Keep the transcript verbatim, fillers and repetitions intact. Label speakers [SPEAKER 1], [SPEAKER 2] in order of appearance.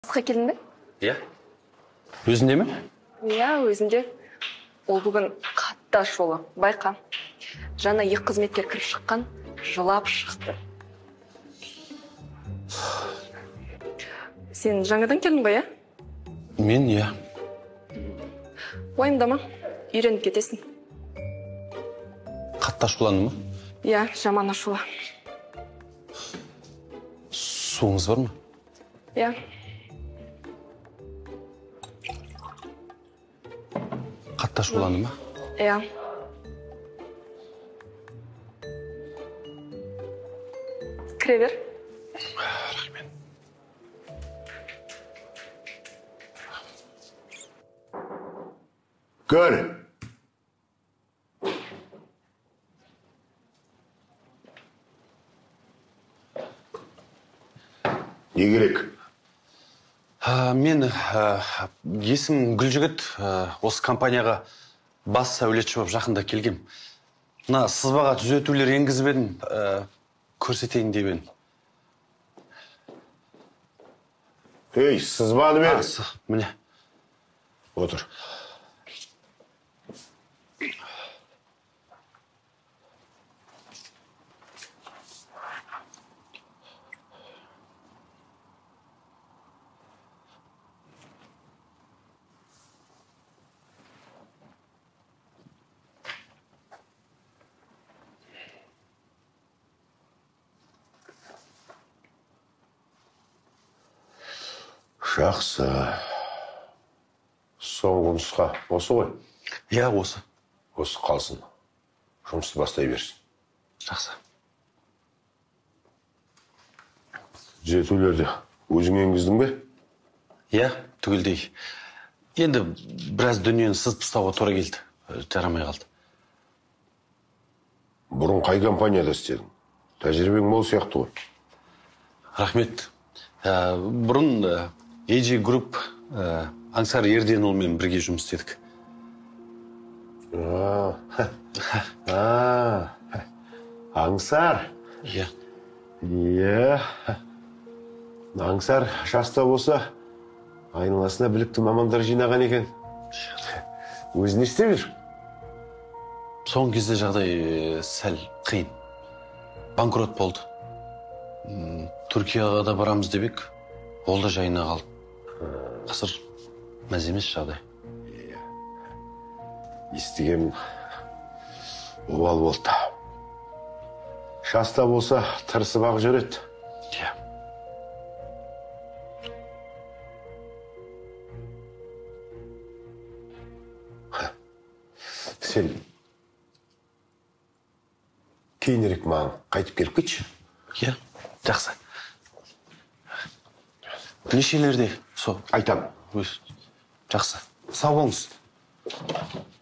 [SPEAKER 1] Қысқа келдің бе?
[SPEAKER 2] Иә. Өзінде ме?
[SPEAKER 1] Иә, өзінде. Ол бүгін қатты ашулы. Байқа. Жаңа екі қызметкер кіріп шыққан, жылап шықты. Сен жаңадан келдің ғой, иә?
[SPEAKER 2] Мен, иә.
[SPEAKER 1] Уайымдама, үйреніп кетесің.
[SPEAKER 2] Қатты ашуланды ма?
[SPEAKER 1] Иә, жаман ашулы.
[SPEAKER 2] Суыңыз бар ма?
[SPEAKER 1] Иә.
[SPEAKER 2] Қатты ашуланды ма?
[SPEAKER 1] Иә. Кіре бер.
[SPEAKER 2] Рахмет.
[SPEAKER 3] Көр. Не керек?
[SPEAKER 2] А, мен а, есім Гүлжігіт, а, осы компанияға бас сәулетші болып жақында келгем. Мына сызбаға түзетулер енгізіп едім, а, көрсетейін деп едім.
[SPEAKER 3] Ей, сызбаны бер.
[SPEAKER 2] А, сы- міне.
[SPEAKER 3] Отыр. Жақсы. Соңғы нұсқа осы ғой?
[SPEAKER 2] Иә, осы.
[SPEAKER 3] Осы қалсын. Жұмысты бастай берсін.
[SPEAKER 2] Жақсы.
[SPEAKER 3] Түзетулерді өзің енгіздің бе?
[SPEAKER 2] Иә, түгелдей. Енді біраз дүниені сызып тастауға тура келді. Жарамай қалды.
[SPEAKER 3] Бұрын қай компанияда істедің? Тәжірибең мол сияқты ғой.
[SPEAKER 2] Рахмет. Ә, бұрын Эйджи Групп Аңсар Ерденұлымен бірге жұмыс істедік.
[SPEAKER 3] А, а, Аңсар.
[SPEAKER 2] Иә.
[SPEAKER 3] Иә. Аңсар жаста болса, айналасына білікті мамандар жинаған екен. Өзін істеп жүр?
[SPEAKER 2] Соңғы кезде жағдай э, сәл қиын. Банкрот болды. М, Түркияға да барамыз дебек, ол да жайына қалды. Қазір мәз емес жағдай.
[SPEAKER 3] Естігем обал болды. Жаста болса, тырысып ақ жүреді.
[SPEAKER 2] Иә.
[SPEAKER 3] Сен кейінірек маған қайтып келіп кетші.
[SPEAKER 2] Иә, жақсы. Нешелерде? Сол.
[SPEAKER 3] Айтам.
[SPEAKER 2] Өз. Жақсы. Сау болыңыз.